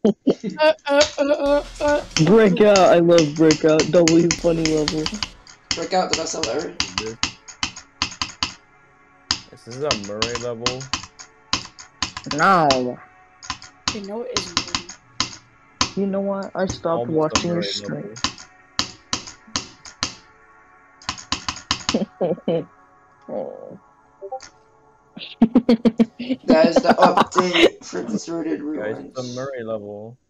Breakout, I love Breakout. W funny level. Breakout, the best level ever. This is a Murray level. No. Okay, no, it isn't. You know what? I stopped Almost a watching your Murray stream. Oh. That is the update for this rooted Guys, ruins. it's a Murray level.